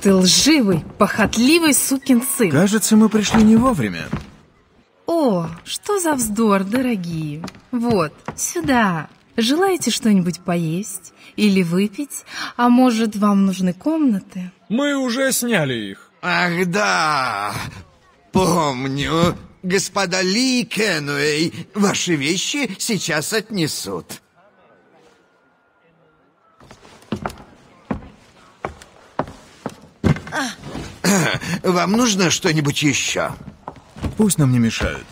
ты лживый, похотливый сукин сын. Кажется, мы пришли не вовремя. О, что за вздор, дорогие. Вот, сюда. Желаете что-нибудь поесть или выпить? А может, вам нужны комнаты? Мы уже сняли их. Ах, да, помню. Господа Ли и Кенуэй, ваши вещи сейчас отнесут. Вам нужно что-нибудь еще? Пусть нам не мешают.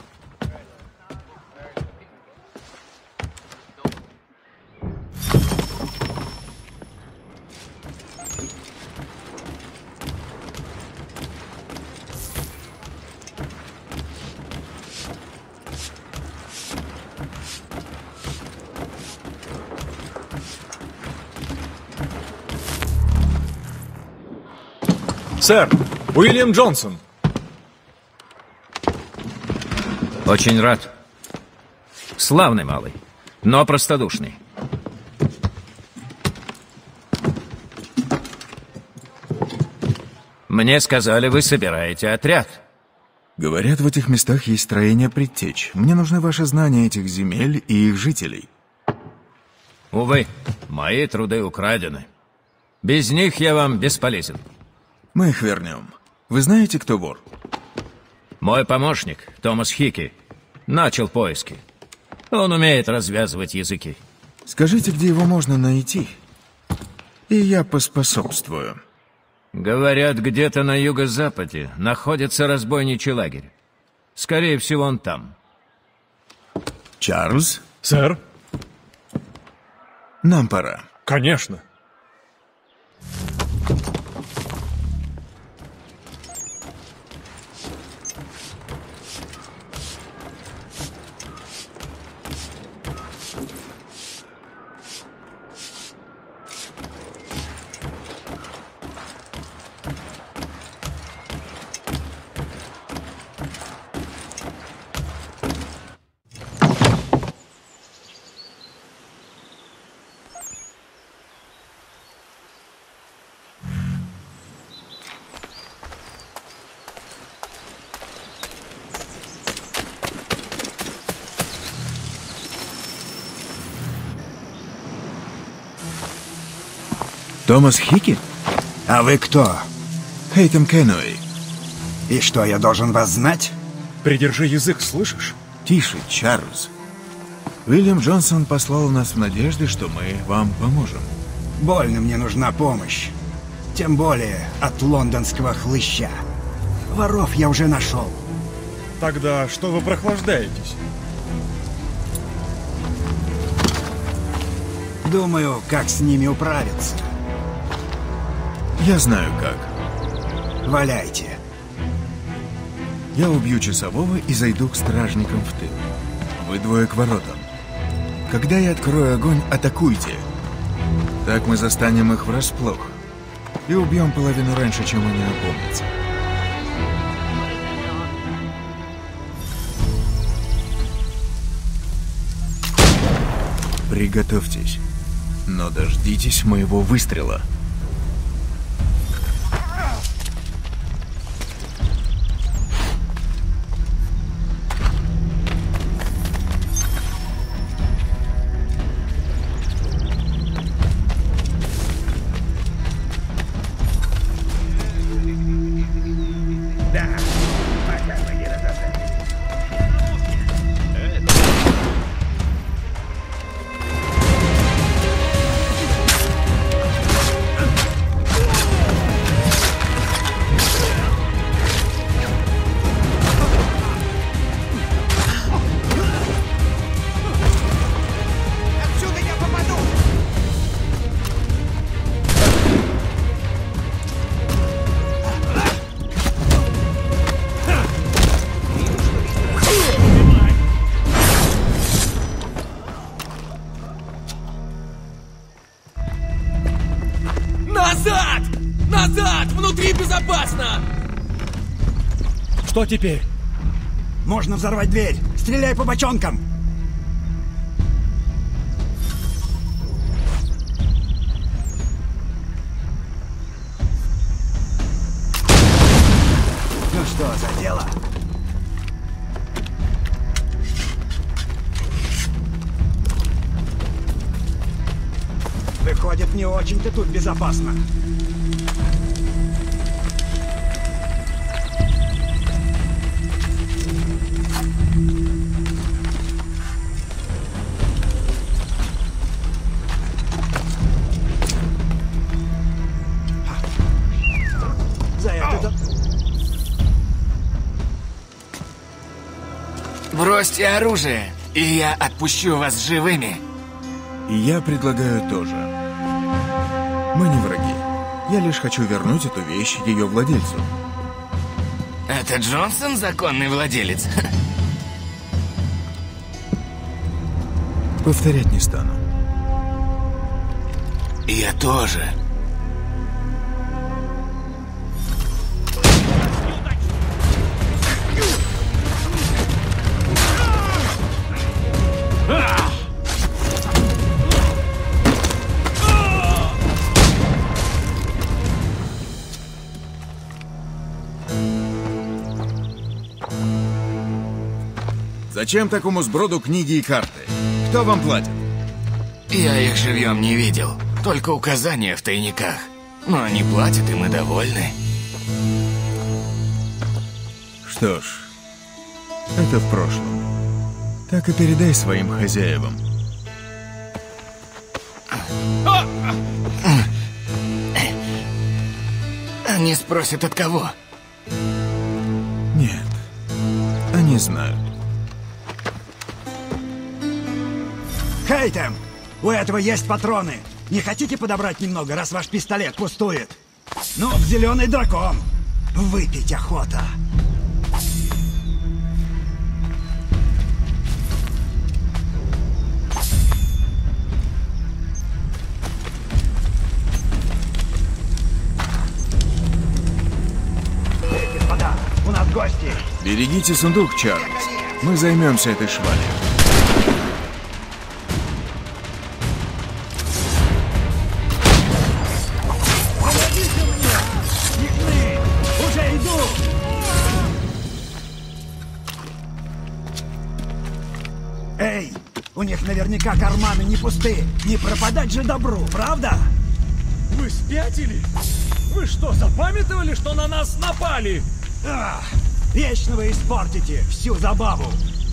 Сэр, Уильям Джонсон. Очень рад. Славный малый, но простодушный. Мне сказали, вы собираете отряд. Говорят, в этих местах есть строение предтеч. Мне нужны ваши знания этих земель и их жителей. Увы, мои труды украдены. Без них я вам бесполезен. Мы их вернем. Вы знаете, кто вор? Мой помощник, Томас Хики, начал поиски. Он умеет развязывать языки. Скажите, где его можно найти, и я поспособствую. Говорят, где-то на юго-западе находится разбойничий лагерь. Скорее всего, он там. Чарльз? Сэр? Нам пора. Конечно. Томас Хики? А вы кто? Хейтем Кенуэй. И что, я должен вас знать? Придержи язык, слышишь? Тише, Чарльз. Уильям Джонсон послал нас в надежде, что мы вам поможем. Больно мне нужна помощь. Тем более от лондонского хлыща. Воров я уже нашел. Тогда что вы прохлаждаетесь? Думаю, как с ними управиться. Я знаю как. Валяйте. Я убью часового и зайду к стражникам в тыл. Вы двое к воротам. Когда я открою огонь, атакуйте. Так мы застанем их врасплох. И убьем половину раньше, чем они опомнятся. Приготовьтесь. Но дождитесь моего выстрела. Назад! Назад! Внутри безопасно! Что теперь? Можно взорвать дверь. Стреляй по бочонкам. Что за дело? Выходит, не очень-то тут безопасно. Бросьте оружие, и я отпущу вас живыми. И я предлагаю тоже. Мы не враги. Я лишь хочу вернуть эту вещь ее владельцу. Это Джонсон законный владелец? Повторять не стану. Я тоже. Зачем такому сброду книги и карты? Кто вам платит? Я их живьем не видел. Только указания в тайниках. Но они платят, и мы довольны. Что ж, это в прошлом. Так и передай своим хозяевам. Они спросят, от кого? Нет, они знают. Хейтем! У этого есть патроны. Не хотите подобрать немного, раз ваш пистолет пустует? Ну, в зеленый дракон. Выпить охота. Эй, господа, у нас гости. Берегите сундук, Чарльз. Мы займемся этой швалью. Эй, у них наверняка карманы не пусты. Не пропадать же добру, правда? Вы спятили? Вы что, запамятовали, что на нас напали? Вечно вы испортите всю забаву.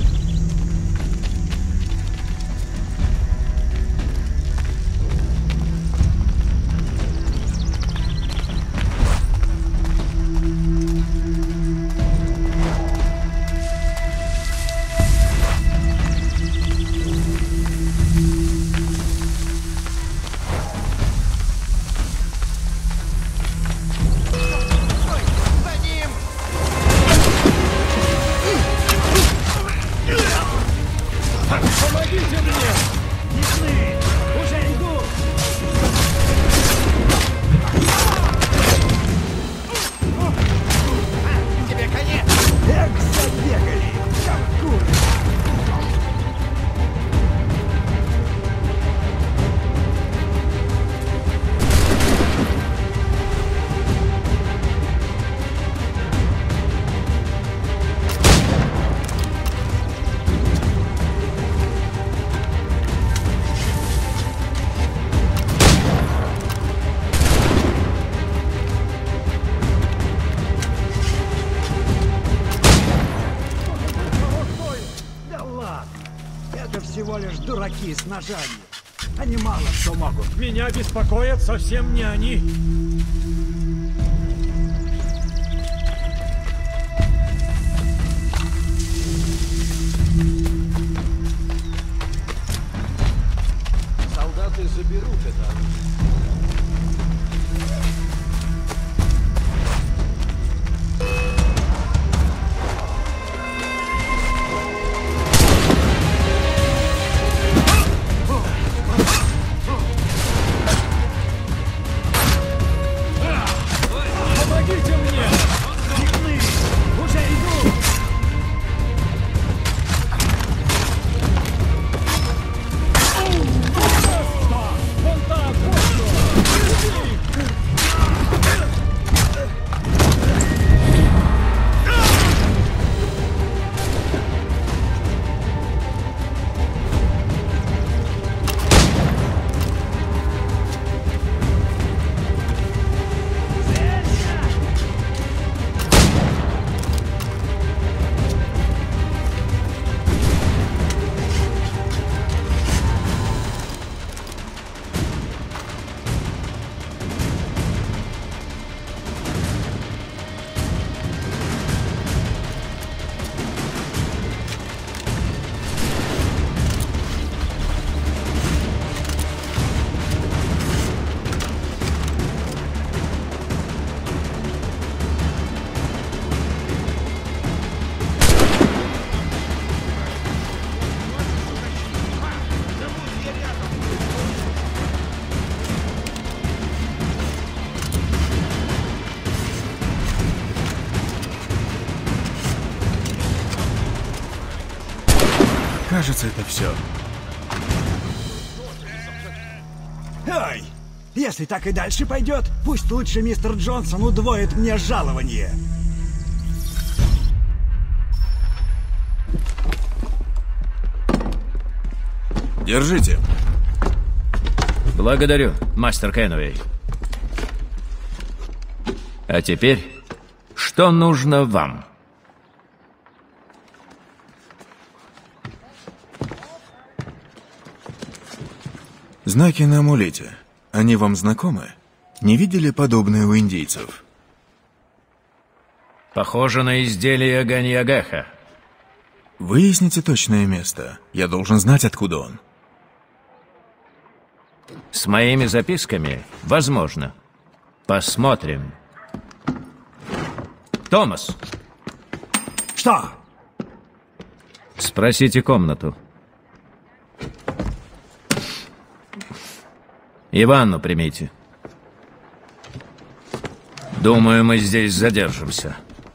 Всего лишь дураки с ножами. Они мало что могут. Меня беспокоят совсем не они. Солдаты заберут это оружие. Кажется, это все. Ой, если так и дальше пойдет, пусть лучше мистер Джонсон удвоит мне жалование. Держите. Благодарю, мастер Кенуэй. А теперь, что нужно вам? Знаки на амулете. Они вам знакомы? Не видели подобные у индейцев? Похоже на изделие Ганьягаха. Выясните точное место. Я должен знать, откуда он. С моими записками? Возможно. Посмотрим. Томас! Что? Спросите комнату. И ванну примите. Думаю, мы здесь задержимся.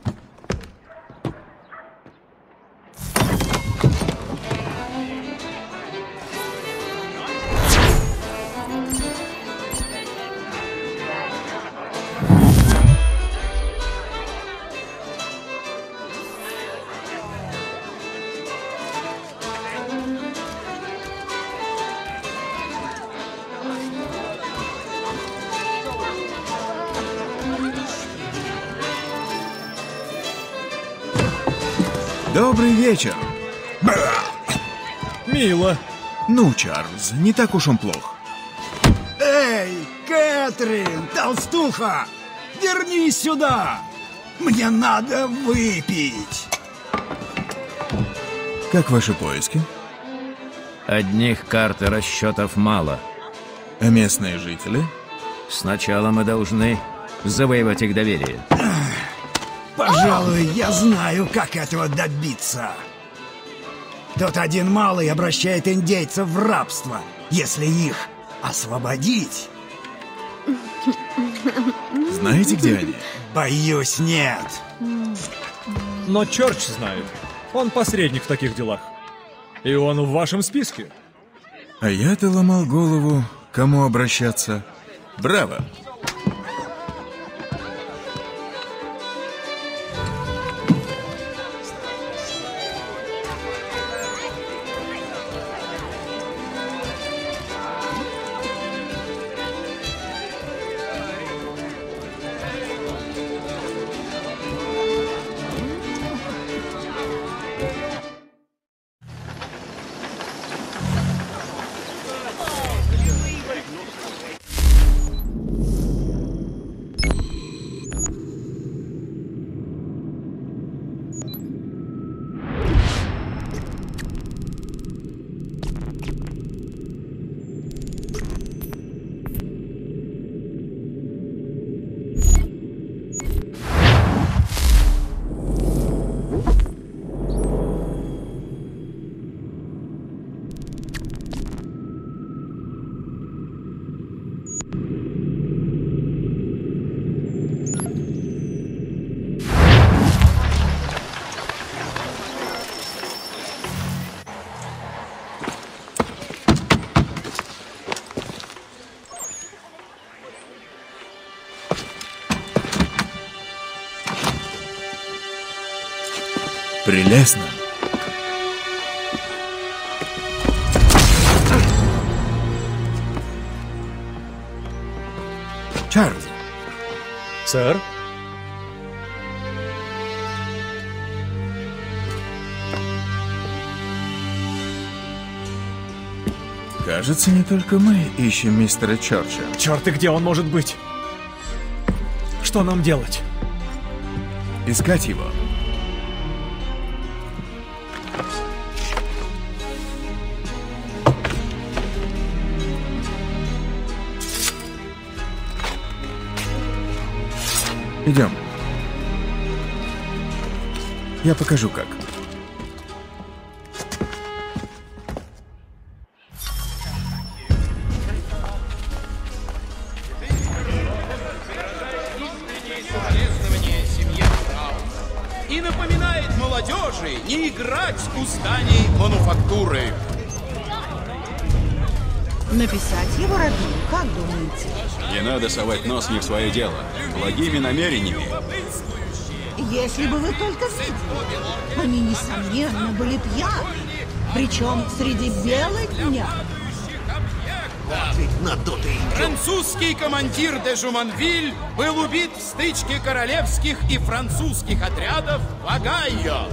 Добрый вечер. Мило. Ну, Чарльз, не так уж он плох. Эй, Кэтрин, толстуха! Вернись сюда! Мне надо выпить! Как ваши поиски? Одних карт и расчетов мало. А местные жители? Сначала мы должны завоевать их доверие. Пожалуй, я знаю, как этого добиться. Тот один малый обращает индейцев в рабство, если их освободить. Знаете, где они? Боюсь, нет. Но Чёрч знает. Он посредник в таких делах. И он в вашем списке. А я-то ломал голову, кому обращаться. Браво! Прелестно. Чарльз. Сэр? Кажется, не только мы ищем мистера Чёрча. Черт, и где он может быть? Что нам делать? Искать его. Идем. Я покажу, как. И на напоминает молодежи не играть у зданий мануфактуры. Написать его родную, как думаете? Не надо совать нос не в свое дело. Благими намерениями. Если бы вы только видели, они, несомненно, были пьяны. Причем среди бела дня. Французский командир де Жуманвиль был убит в стычке королевских и французских отрядов в Огайо.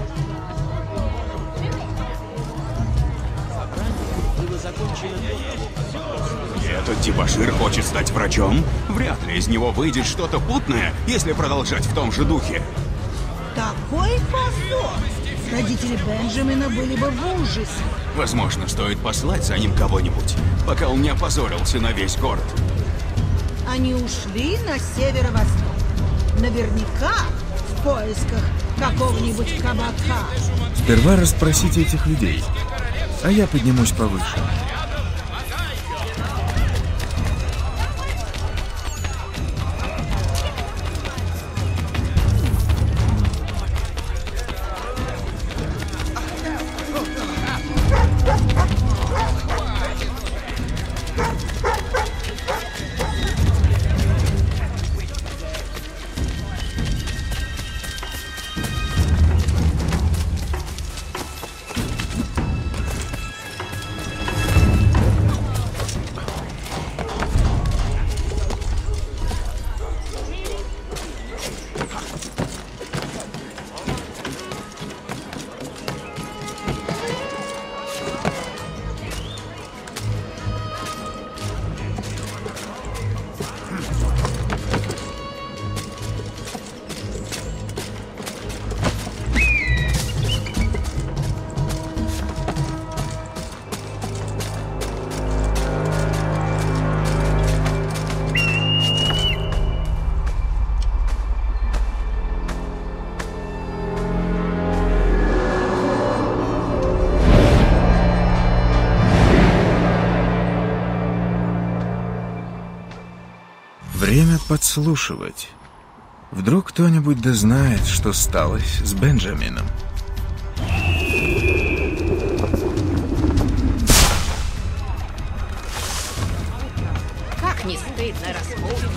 Этот дебошир хочет стать врачом? Вряд ли из него выйдет что-то путное, если продолжать в том же духе. Такой позор! Родители Бенджамина были бы в ужасе. Возможно, стоит послать за ним кого-нибудь, пока он не опозорился на весь город. Они ушли на северо-восток. Наверняка в поисках какого-нибудь кабака. Сперва расспросите этих людей, а я поднимусь повыше. Время подслушивать. Вдруг кто-нибудь да знает, что сталось с Бенджамином. Как не стыдно распутать.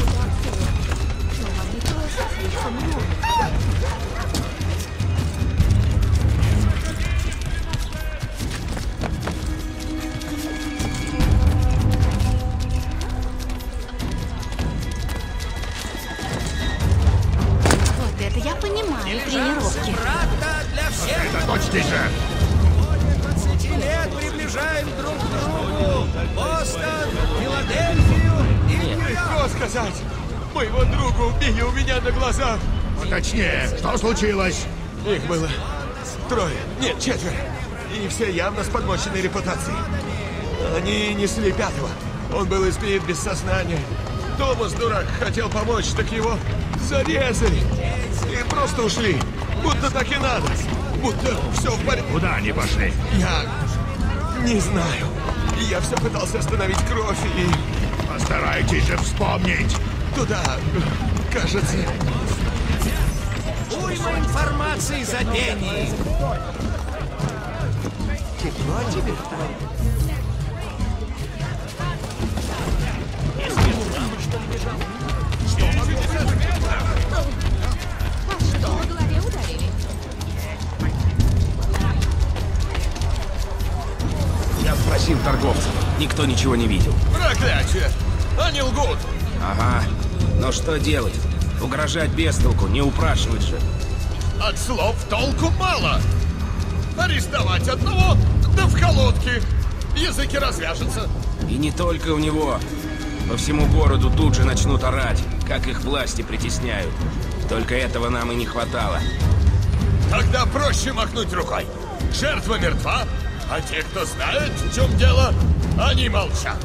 Вот это я понимаю, тренировки. Это точно же! 20 лет приближаем друг к другу. Бостон, Филадельфию и Нью-Йорк. Что сказать? Моего друга убили у меня на глазах. Точнее, что случилось? Их было трое, нет, четверо. И все явно с подмоченной репутацией. Они несли пятого. Он был избит без сознания. Томас, дурак, хотел помочь, так его зарезали. И просто ушли. Будто так и надо. Будто все в порядке. Куда они пошли? Я не знаю. Я все пытался остановить кровь и... Постарайтесь же вспомнить. Туда, кажется... Уйма информации за пение. Тепло тебе? Что по голове ударили? Я спросил торговцев. Никто ничего не видел. Проклятие! Они лгут! Ага. Но что делать? Угрожать без толку, не упрашивать же. От слов толку мало. Арестовать одного, да в колодке. Языки развяжутся. И не только у него. По всему городу тут же начнут орать, как их власти притесняют. Только этого нам и не хватало. Тогда проще махнуть рукой. Жертва мертва, а те, кто знает, в чем дело, они молчат.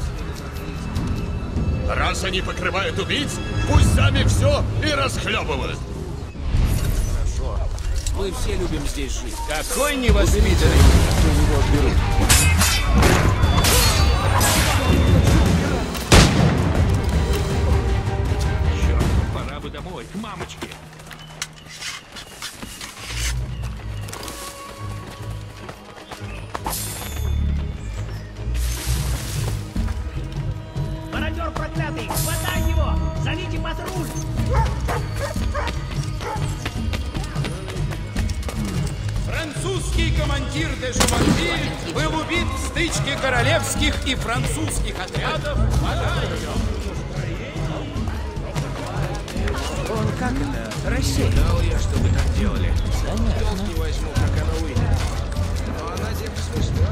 Раз они покрывают убийц, пусть сами все и расхлебывают. Хорошо. Мы все любим здесь жить. Какой невоспитанный. Черт, пора бы домой, к мамочке. Французский командир де Жуманвиль был убит в стычке королевских и французских отрядов в Агайо. Он как это? Рассчитывал я, что вы так делали. Долг не возьму, как оно выйдет. Но она тем смысле.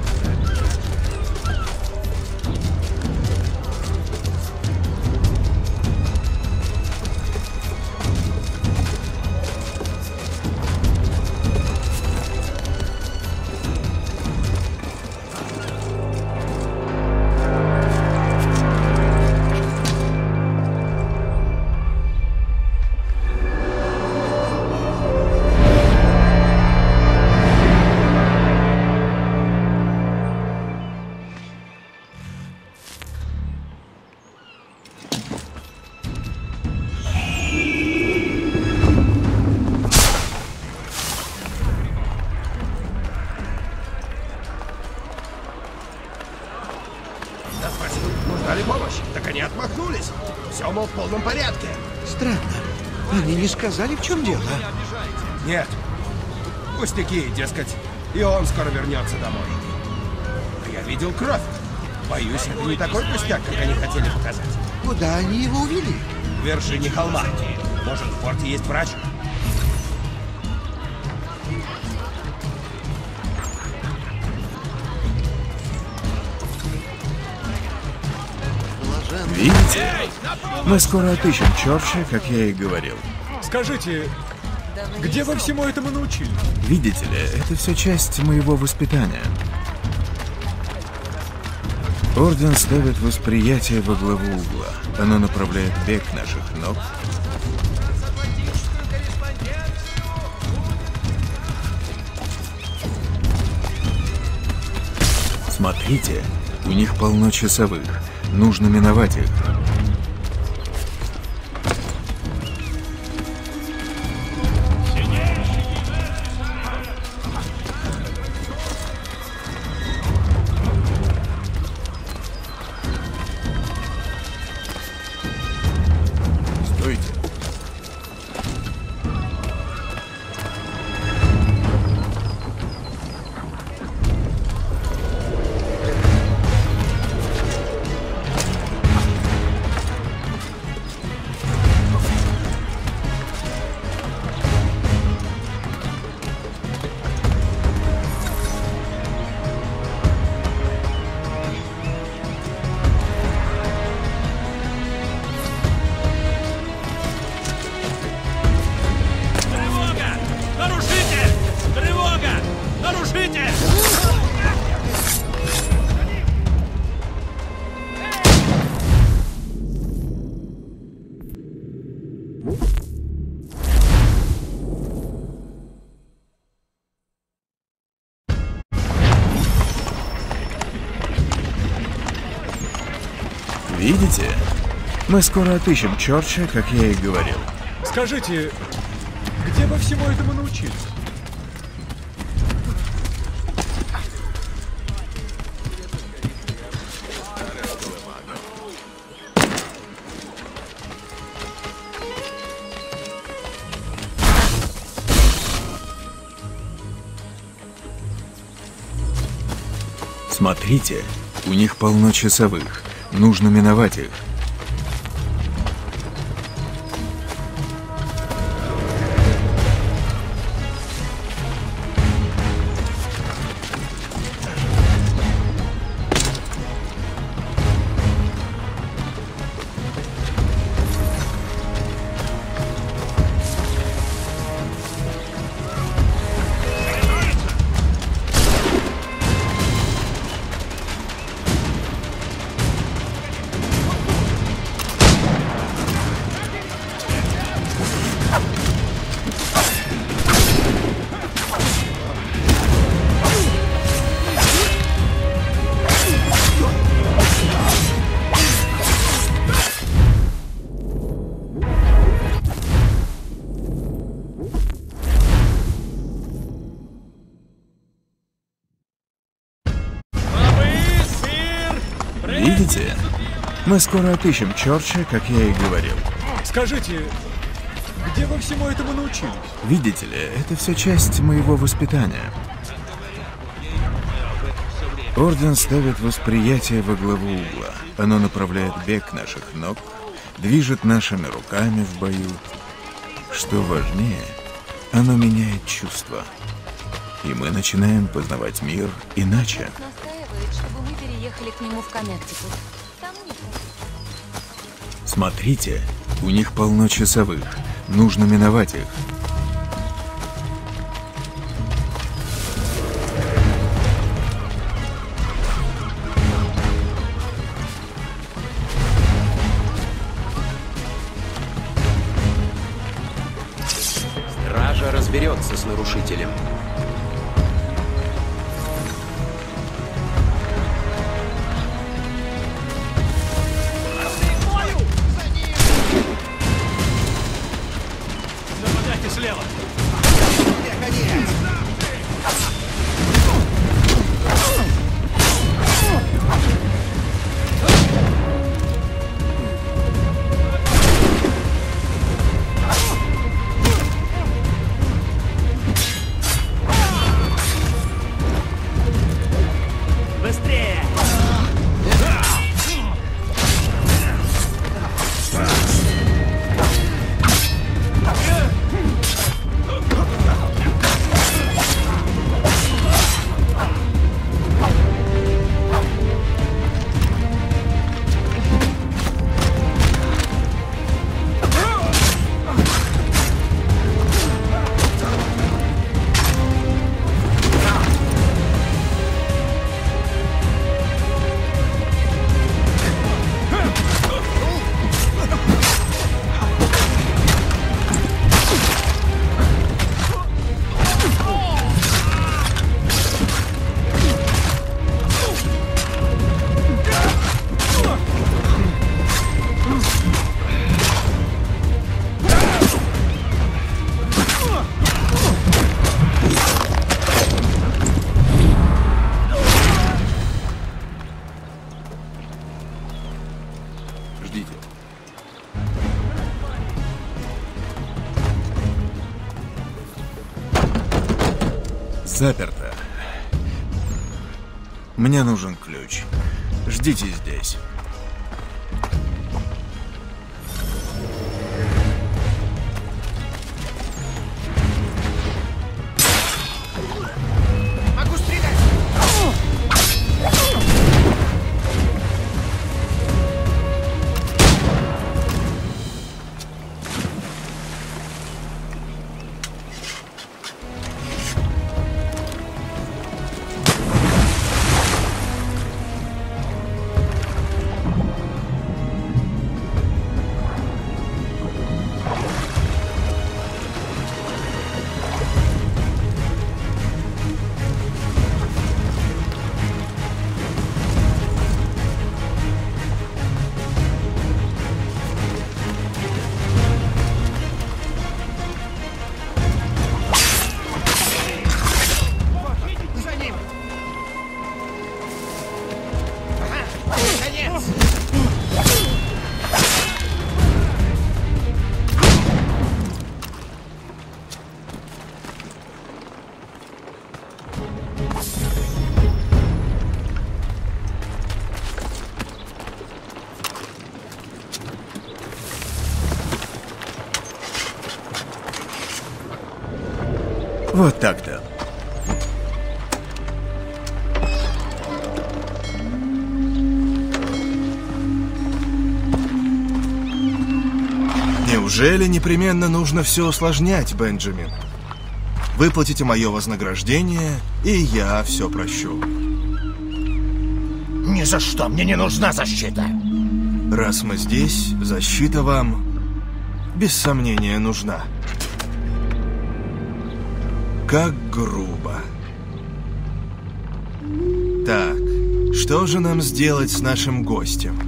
Ждали помощи, так они отмахнулись. Все, мол, в полном порядке. Странно. Они не сказали, в чем дело? Нет. Пустяки, дескать. И он скоро вернется домой. А я видел кровь. Боюсь, это не такой пустяк, как они хотели показать. Куда они его увели? В вершине холма. Может, в форте есть врач? Видите? Мы скоро отыщем Чорча, как я и говорил. Скажите, где вы всему этому научили? Видите ли, это все часть моего воспитания. Орден ставит восприятие во главу угла. Оно направляет бег наших ног. Смотрите, у них полно часовых. Нужно миновать их. Стойте. Видите? Мы скоро отыщем Чорча, как я и говорил. Скажите, где вы всему этому научились? Смотрите, у них полно часовых. Нужно миновать их. Видите? Мы скоро отыщем Чорча, как я и говорил. Скажите, Где вы всему этому научились? Видите ли, это все часть моего воспитания. Орден ставит восприятие во главу угла. Оно направляет бег наших ног, движет нашими руками в бою. Что важнее, оно меняет чувства. И мы начинаем познавать мир иначе. Настаивает, чтобы мы переехали к нему в Коннектикут. Там неплохо. Смотрите, у них полно часовых. Нужно миновать их. Стража разберется с нарушителем. Нападайте слева! Быстрее! Ждите. Заперто. Мне нужен ключ. Ждите здесь. Могу стрелять! Вот так-то. Неужели непременно нужно все усложнять, Бенджамин? Выплатите мое вознаграждение, и я все прощу. Ни за что, мне не нужна защита. Раз мы здесь, защита вам, без сомнения, нужна. Как грубо. Так, что же нам сделать с нашим гостем?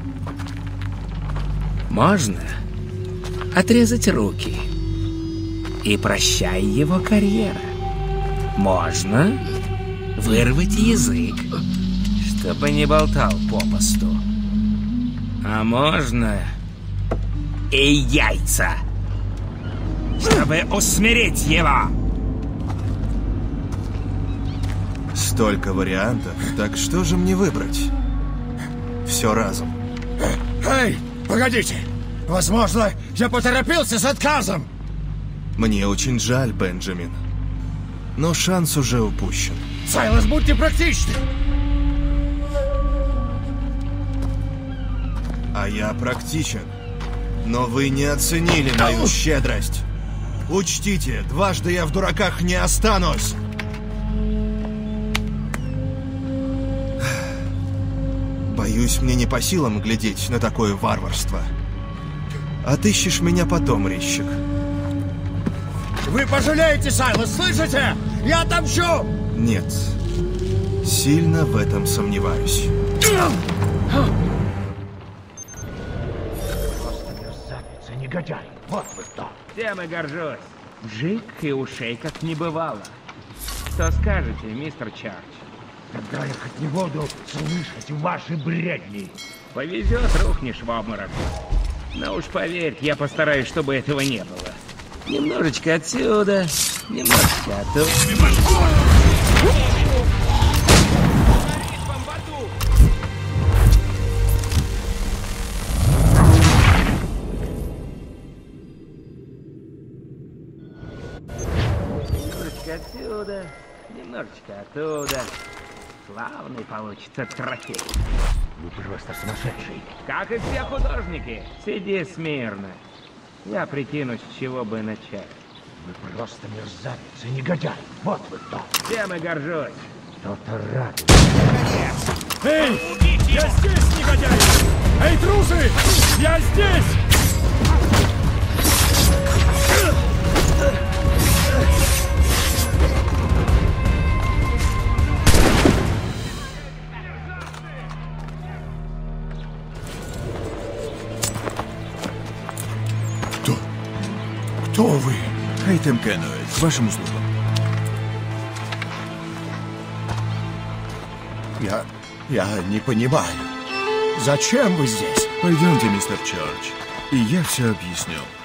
Можно отрезать руки и прощай его карьера. Можно вырвать язык, чтобы не болтал попусту. А можно и яйца. чтобы усмирить его. Столько вариантов, так что же мне выбрать? Все разом. Эй, погодите! Возможно, я поторопился с отказом. Мне очень жаль, Бенджамин. Но шанс уже упущен. Сайлас, будьте практичны! А я практичен. Но вы не оценили мою щедрость. Учтите, дважды я в дураках не останусь. Боюсь, мне не по силам глядеть на такое варварство. Отыщешь меня потом, резчик. Вы пожалеете, Сайлас, слышите? Я отомщу! Нет. Сильно в этом сомневаюсь. Мерзавец, негодяй. Вот вы кто. Тем и горжусь. Вжик и ушей как не бывало. Что скажете, мистер Чарч? Когда я хоть не буду слышать ваши бредни. Повезет, рухнешь в обморок. Но уж поверь, я постараюсь, чтобы этого не было. Немножечко отсюда, немножечко оттуда. Немножечко отсюда, немножечко оттуда. Славный получится трофей. Вы просто сумасшедший. Как и все художники, сиди смирно. Я прикинусь, с чего бы начать. Вы просто мерзавец и негодяй. Вот вы кто. Тем и горжусь. Кто-то рад. Эй, я здесь, негодяй! Эй, трусы! Я здесь! Кто вы? Хейтем Кенуэль, к вашим услугам. Я не понимаю. Зачем вы здесь? Пойдемте, мистер Чарч, и я все объясню.